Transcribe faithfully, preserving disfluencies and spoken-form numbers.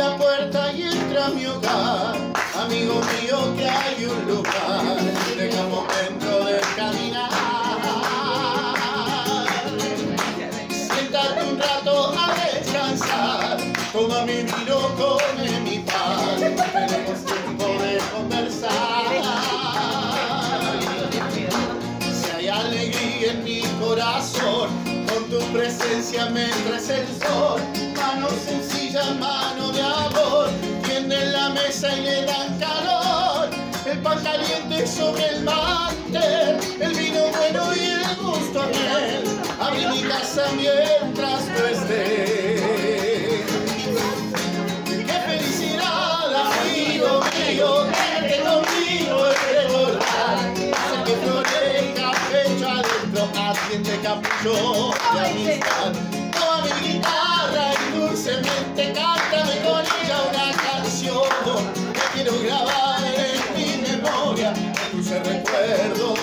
la puerta y entra a mi hogar. Amigo mío, que hay un lugar, deja un momento de caminar. Siéntate un rato a descansar, toma mi vino, come mi pan, tenemos tiempo de conversar. Si hay alegría en mi corazón, con tu presencia me crece el sol. Mano sencilla, mano de amor, tienden la mesa y le dan calor. El pan caliente sobre el mantel, el vino bueno y el gusto a miel. Abrí mi casa mientras tú estés. ¡Qué felicidad, amigo mío! Quédate conmigo en recordar. Hace que florezca pecho adentro, atiende capullo de amistad. Toma mi guitarra y dulcemente cántame con ella una canción que quiero grabar en mi memoria, dulce recuerdo